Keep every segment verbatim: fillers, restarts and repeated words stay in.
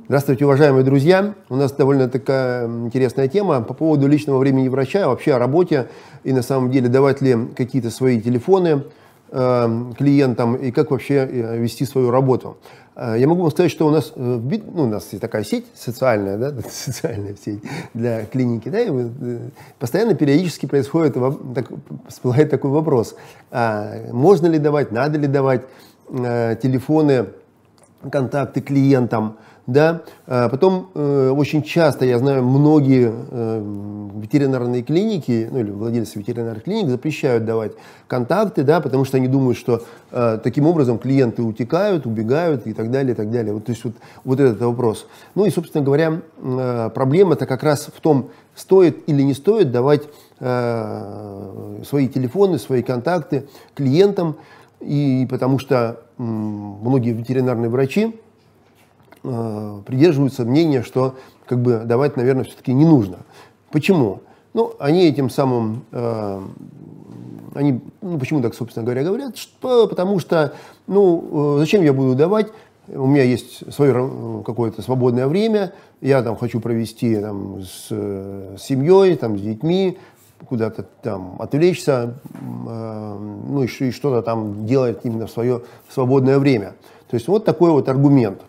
Здравствуйте, уважаемые друзья! У нас довольно такая интересная тема по поводу личного времени врача, вообще о работе и на самом деле давать ли какие-то свои телефоны э, клиентам и как вообще вести свою работу. Я могу вам сказать, что у нас, ну, у нас есть такая сеть социальная, да, социальная сеть для клиники, да, и постоянно периодически происходит, так, всплывает такой вопрос, а можно ли давать, надо ли давать э, телефоны, контакты клиентам. Да? Потом э, очень часто, я знаю, многие э, ветеринарные клиники, ну или владельцы ветеринарных клиник запрещают давать контакты, да, потому что они думают, что э, таким образом клиенты утекают, убегают и так далее, и так далее. Вот, то есть вот, вот этот вопрос. Ну и, собственно говоря, э, проблема-то как раз в том, стоит или не стоит давать э, свои телефоны, свои контакты клиентам, и потому что э, многие ветеринарные врачи придерживаются мнения, что как бы давать, наверное, все-таки не нужно. Почему? Ну, они этим самым, э, они, ну, почему так, собственно говоря, говорят? Что, потому что, ну, э, зачем я буду давать? У меня есть свое какое-то свободное время, я там хочу провести там, с, с семьей, там, с детьми, куда-то там отвлечься, э, ну, и, и что-то там делать именно в свое свободное время. То есть вот такой вот аргумент.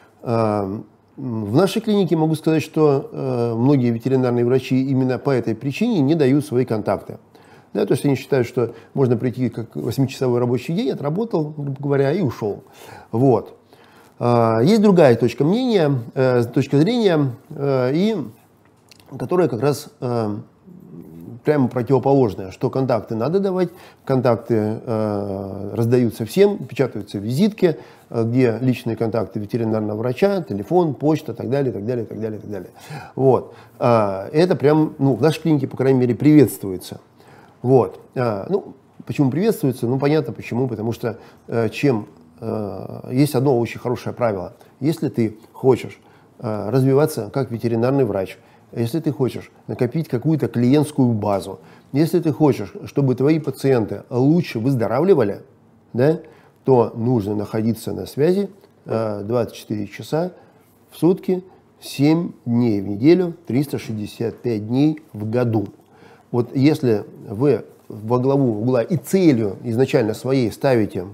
В нашей клинике могу сказать, что э, многие ветеринарные врачи именно по этой причине не дают свои контакты. Да, то есть они считают, что можно прийти как восьмичасовой рабочий день, отработал, грубо говоря, и ушел. Вот. Э, есть другая точка мнения, э, точка зрения, э, и, которая как раз э, прямо противоположная, что контакты надо давать, контакты э, раздаются всем, печатаются визитки, где личные контакты ветеринарного врача, телефон, почта, так далее, так далее, так далее, так далее. Вот. А, это прям, ну, в нашей клинике, по крайней мере, приветствуется. Вот. А, ну, почему приветствуется? Ну, понятно почему, потому что а, чем а, есть одно очень хорошее правило. Если ты хочешь а, развиваться как ветеринарный врач, если ты хочешь накопить какую-то клиентскую базу, если ты хочешь, чтобы твои пациенты лучше выздоравливали, да, то нужно находиться на связи двадцать четыре часа в сутки, семь дней в неделю, триста шестьдесят пять дней в году. Вот если вы во главу угла и целью изначально своей ставите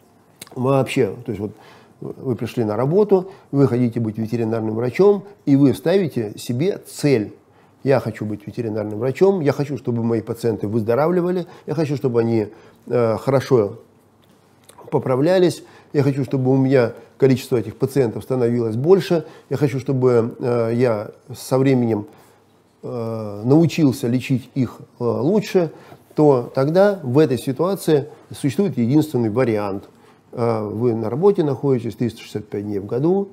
вообще, то есть вот вы пришли на работу, вы хотите быть ветеринарным врачом, и вы ставите себе цель. Я хочу быть ветеринарным врачом, я хочу, чтобы мои пациенты выздоравливали, я хочу, чтобы они э, хорошо поправлялись, я хочу, чтобы у меня количество этих пациентов становилось больше, я хочу, чтобы э, я со временем э, научился лечить их э, лучше, то тогда в этой ситуации существует единственный вариант. Э, вы на работе находитесь триста шестьдесят пять дней в году,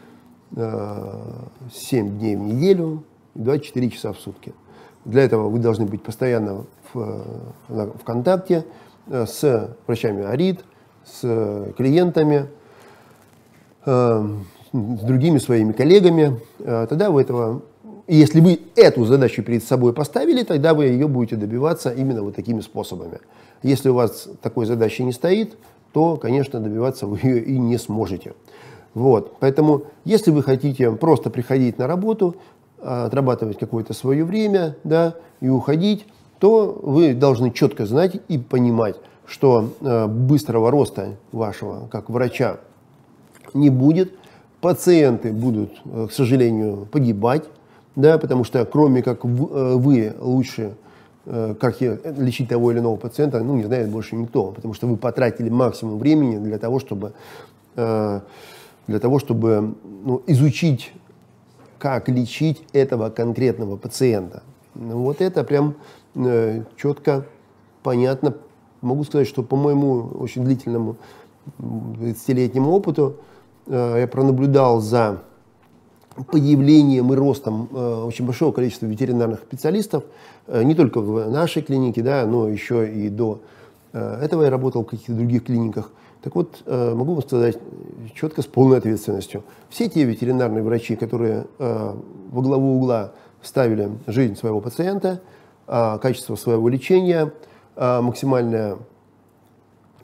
э, семь дней в неделю, двадцать четыре часа в сутки. Для этого вы должны быть постоянно в, в контакте э, с врачами АРИД, с клиентами, э, с другими своими коллегами. Э, тогда вы этого, если вы эту задачу перед собой поставили, тогда вы ее будете добиваться именно вот такими способами. Если у вас такой задачи не стоит, то, конечно, добиваться вы ее и не сможете. Вот. Поэтому, если вы хотите просто приходить на работу, отрабатывать какое-то свое время, да, и уходить, то вы должны четко знать и понимать, что э, быстрого роста вашего как врача не будет, пациенты будут, э, к сожалению, погибать, да, потому что кроме как в, э, вы лучше, э, как лечить того или иного пациента, ну, не знает больше никто, потому что вы потратили максимум времени для того, чтобы, э, для того, чтобы ну, изучить, как лечить этого конкретного пациента. Ну, вот это прям э, четко, понятно. Могу сказать, что по моему очень длительному тридцатилетнему опыту э, я пронаблюдал за появлением и ростом э, очень большого количества ветеринарных специалистов, э, не только в нашей клинике, да, но еще и до э, этого я работал в каких-то других клиниках. Так вот, э, могу вам сказать четко, с полной ответственностью. Все те ветеринарные врачи, которые э, во главу угла ставили жизнь своего пациента, э, качество своего лечения, максимальное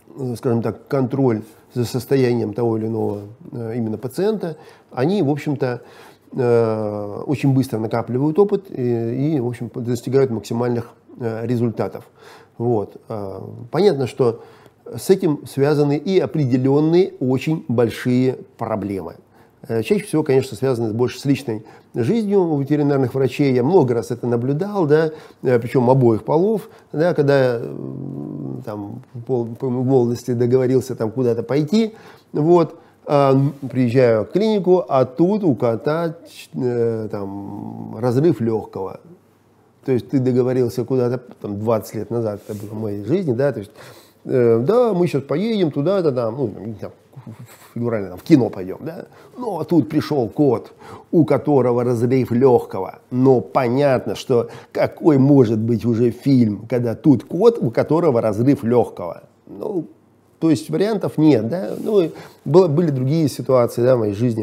скажем так, контроль за состоянием того или иного именно пациента, они, в общем-то, очень быстро накапливают опыт и, и в общем, достигают максимальных результатов. Вот. Понятно, что с этим связаны и определенные очень большие проблемы. Чаще всего, конечно, связаны больше с личной жизнью у ветеринарных врачей. Я много раз это наблюдал, да, причем обоих полов, да, когда там, в молодости договорился там куда-то пойти, вот, приезжаю в клинику, а тут у кота там, разрыв легкого. То есть ты договорился куда-то там, двадцать лет назад, это было в моей жизни, да, то есть, э, да, мы сейчас поедем туда-то, там, ну, там, фигурально, там, в кино пойдем, да, но тут пришел кот, у которого разрыв легкого, но понятно, что какой может быть уже фильм, когда тут кот, у которого разрыв легкого, ну, то есть вариантов нет, да, ну, было, были другие ситуации, да, в моей жизни,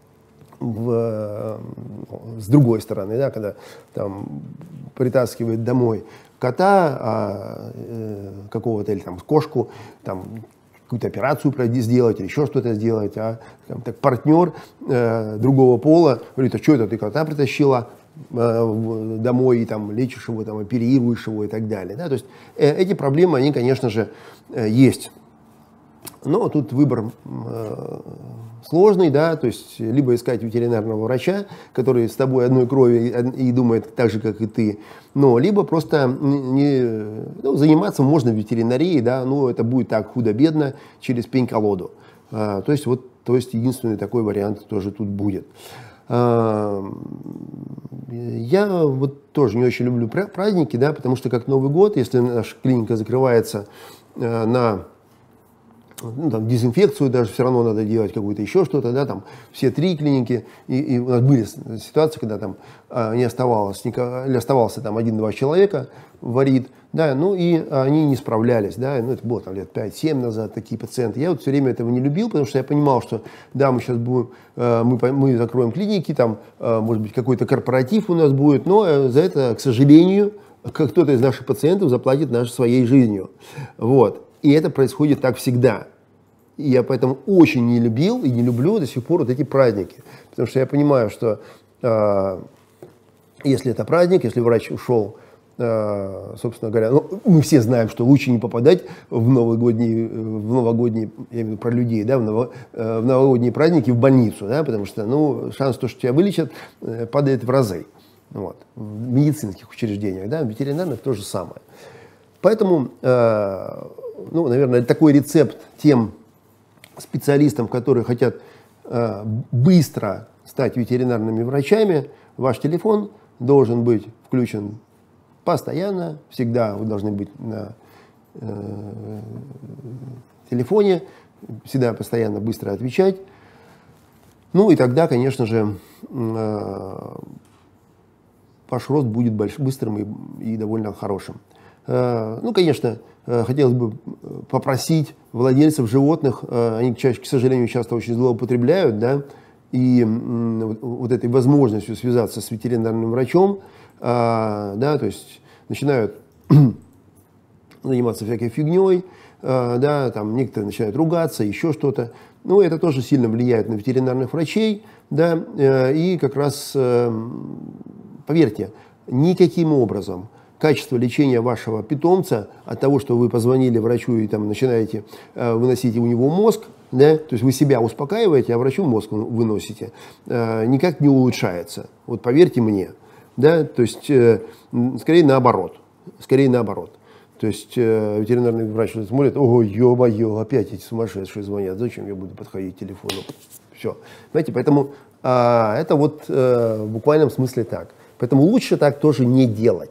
в, с другой стороны, да, когда там притаскивает домой кота, а, э, какого-то или там кошку, там какую-то операцию сделать или еще что-то сделать, а там, так, партнер э, другого пола говорит, а что это ты кота притащила э, домой и там лечишь его, там оперируешь его и так далее, да, то есть э, эти проблемы, они, конечно же, э, есть. Но тут выбор э, сложный, да, то есть либо искать ветеринарного врача, который с тобой одной крови и, и думает так же, как и ты, но либо просто не, ну, заниматься можно в ветеринарии, да, но это будет так худо-бедно через пень-колоду. А, то есть вот, то есть единственный такой вариант тоже тут будет. А, я вот тоже не очень люблю праздники, да, потому что как Новый год, если наша клиника закрывается а, на Ну, там, дезинфекцию даже все равно надо делать, какую-то еще что-то, да, там, все три клиники, и, и у нас были ситуации, когда там а, не оставалось, или оставался там один-два человека, варит, да, ну, и они не справлялись, да, ну, это было там лет пять-семь назад, такие пациенты. Я вот все время этого не любил, потому что я понимал, что, да, мы сейчас будем, мы, мы закроем клиники, там, может быть, какой-то корпоратив у нас будет, но за это, к сожалению, кто-то из наших пациентов заплатит нашей своей жизнью, вот. И это происходит так всегда. И я поэтому очень не любил и не люблю до сих пор вот эти праздники. Потому что я понимаю, что э, если это праздник, если врач ушел, э, собственно говоря, ну, мы все знаем, что лучше не попадать в новогодние, в новогодние, я имею в виду про людей, да, в, ново, э, в новогодние праздники в больницу, да, потому что ну, шанс, то, что тебя вылечат, э, падает в разы. Вот. В медицинских учреждениях, да, в ветеринарных то же самое. Поэтому, э, ну, наверное, такой рецепт тем специалистам, которые хотят э, быстро стать ветеринарными врачами, ваш телефон должен быть включен постоянно, всегда вы должны быть на э, телефоне, всегда постоянно быстро отвечать. Ну и тогда, конечно же, э, ваш рост будет больш, быстрым и, и довольно хорошим. Ну, конечно, хотелось бы попросить владельцев животных, они, чаще, к сожалению, часто очень злоупотребляют, да, и вот этой возможностью связаться с ветеринарным врачом, да, то есть начинают заниматься всякой фигней, да, там некоторые начинают ругаться, еще что-то. Ну, это тоже сильно влияет на ветеринарных врачей, да, и как раз, поверьте, никаким образом качество лечения вашего питомца от того, что вы позвонили врачу и там начинаете э, выносить у него мозг, да, то есть вы себя успокаиваете, а врачу мозг выносите, э, никак не улучшается. Вот поверьте мне, да, то есть э, скорее наоборот, скорее наоборот. То есть э, ветеринарный врач смотрит, ого, ё-моё, опять эти сумасшедшие звонят, зачем я буду подходить к телефону? Все. Знаете, поэтому э, это вот э, в буквальном смысле так. Поэтому лучше так тоже не делать.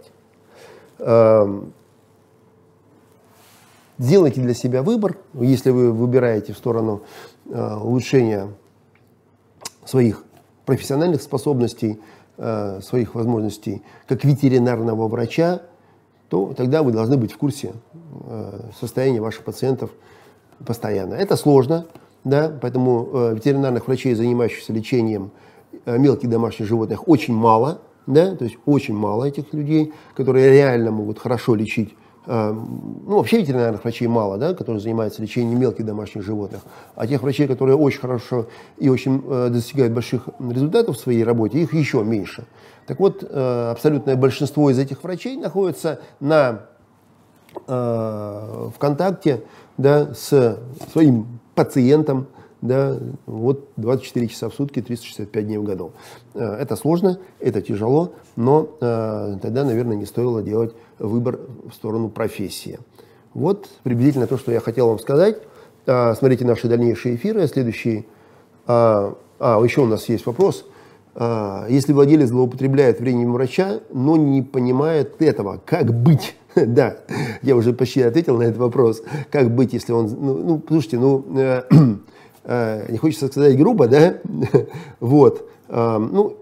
Сделайте для себя выбор, если вы выбираете в сторону улучшения своих профессиональных способностей, своих возможностей как ветеринарного врача, то тогда вы должны быть в курсе состояния ваших пациентов постоянно. Это сложно, да, поэтому ветеринарных врачей, занимающихся лечением мелких домашних животных, очень мало. Да, то есть очень мало этих людей, которые реально могут хорошо лечить ну, вообще ветеринарных врачей мало, да, которые занимаются лечением мелких домашних животных, а тех врачей, которые очень хорошо и очень достигают больших результатов в своей работе, их еще меньше. Так вот, абсолютное большинство из этих врачей находится на в контакте, да, с своим пациентом, да, вот двадцать четыре часа в сутки, триста шестьдесят пять дней в году. Это сложно, это тяжело, но э, тогда, наверное, не стоило делать выбор в сторону профессии. Вот приблизительно то, что я хотел вам сказать. А, смотрите наши дальнейшие эфиры. Следующий. А, а, еще у нас есть вопрос. А, если владелец злоупотребляет временем врача, но не понимает этого, как быть? Да, я уже почти ответил на этот вопрос. Как быть, если он... Ну, ну слушайте, ну... Э, э, не хочется сказать грубо, да? Вот. Э, ну,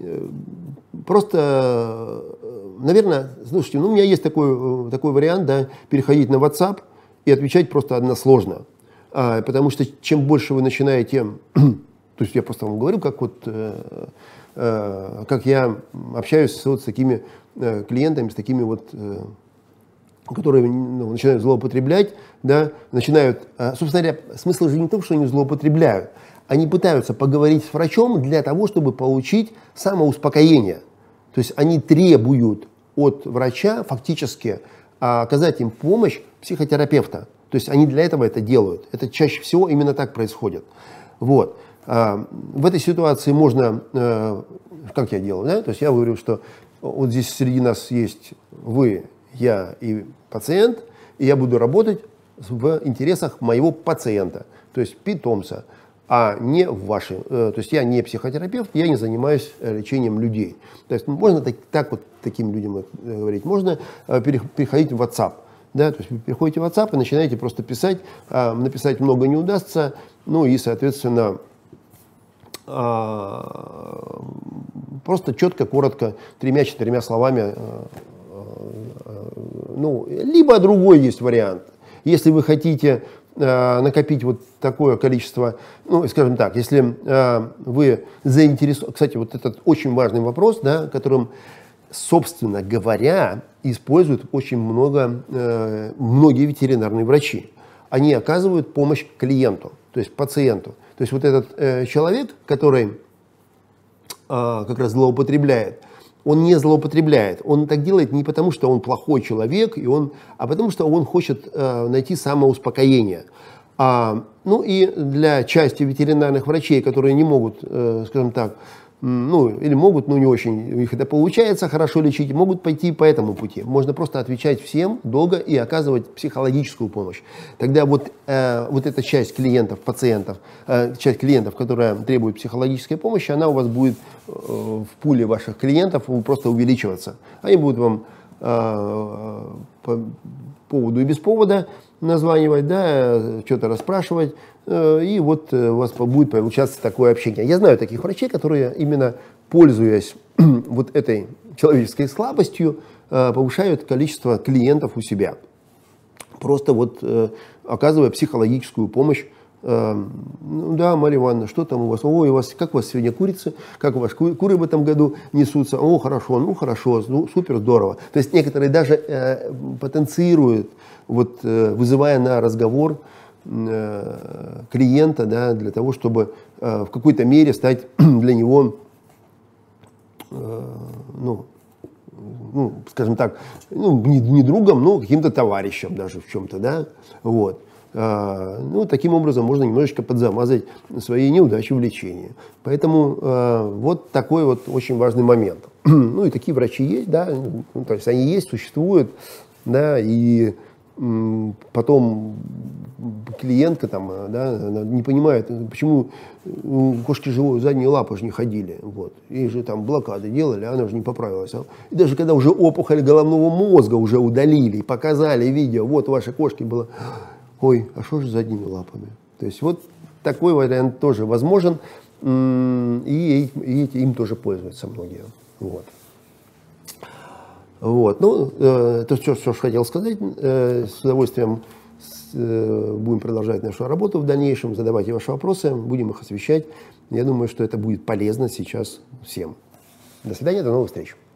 просто, наверное, слушайте, ну, у меня есть такой, такой вариант, да, переходить на WhatsApp и отвечать просто односложно. А, потому что чем больше вы начинаете... То есть я просто вам говорю, как вот... Э, э, как я общаюсь вот с такими э, клиентами, с такими вот... Э, которые ну, начинают злоупотреблять, да, начинают, собственно говоря, смысл же не в том, что они злоупотребляют, они пытаются поговорить с врачом для того, чтобы получить самоуспокоение. То есть они требуют от врача фактически оказать им помощь психотерапевта. То есть они для этого это делают. Это чаще всего именно так происходит. Вот. В этой ситуации можно, как я делаю, да? То есть я говорю, что вот здесь среди нас есть вы, я и пациент, и я буду работать в интересах моего пациента, то есть питомца, а не в вашей. То есть я не психотерапевт, я не занимаюсь лечением людей. То есть можно так, так вот таким людям говорить, можно переходить в WhatsApp. Да, то есть вы переходите в WhatsApp и начинаете просто писать, написать много не удастся, ну и, соответственно, просто четко, коротко, тремя-четырьмя словами. Ну, либо другой есть вариант. Если вы хотите э, накопить вот такое количество, ну, скажем так, если э, вы заинтересованы, кстати, вот этот очень важный вопрос, да, которым, собственно говоря, используют очень много, э, многие ветеринарные врачи. Они оказывают помощь клиенту, то есть пациенту. То есть вот этот э, человек, который э, как раз злоупотребляет, он не злоупотребляет. Он так делает не потому, что он плохой человек, и он, а потому что он хочет э, найти самоуспокоение. А, ну и для части ветеринарных врачей, которые не могут, э, скажем так, ну или могут, но не очень, у них это получается хорошо лечить, могут пойти по этому пути. Можно просто отвечать всем долго и оказывать психологическую помощь. Тогда вот, э, вот эта часть клиентов, пациентов, э, часть клиентов, которая требует психологической помощи, она у вас будет э, в пуле ваших клиентов просто увеличиваться. Они будут вам э, по поводу и без повода названивать, да, что-то расспрашивать, э, и вот у вас будет получаться такое общение. Я знаю таких врачей, которые именно пользуясь вот этой человеческой слабостью, э, повышают количество клиентов у себя. Просто вот э, оказывая психологическую помощь. Э, ну да, Марья Ивановна, что там у вас? Ой, у вас, как у вас сегодня курицы? Как у вас ку куры в этом году несутся? О, хорошо, ну хорошо, ну, супер, здорово. То есть некоторые даже э, потенцируют, вот, э, вызывая на разговор э, клиента, да, для того, чтобы э, в какой-то мере стать для него, э, ну, ну, скажем так, ну, не, не другом, но каким-то товарищем даже в чем-то, да, вот. А, ну, таким образом можно немножечко подзамазать свои неудачи в лечении. Поэтому а, вот такой вот очень важный момент. Ну, и такие врачи есть, да, ну, то есть они есть, существуют, да, и м, потом клиентка там, да, она не понимает, почему у кошки живой задние лапы же не ходили, вот, ей же там блокады делали, она же не поправилась. И даже когда уже опухоль головного мозга уже удалили и показали видео, вот у вашей кошки было, ой, а что же с задними лапами? То есть вот такой вариант тоже возможен, и, и им тоже пользуются многие. Вот. Вот. Ну, э, это все, что хотел сказать. Э, с удовольствием с, э, будем продолжать нашу работу в дальнейшем, задавайте ваши вопросы, будем их освещать. Я думаю, что это будет полезно сейчас всем. До свидания, до новых встреч.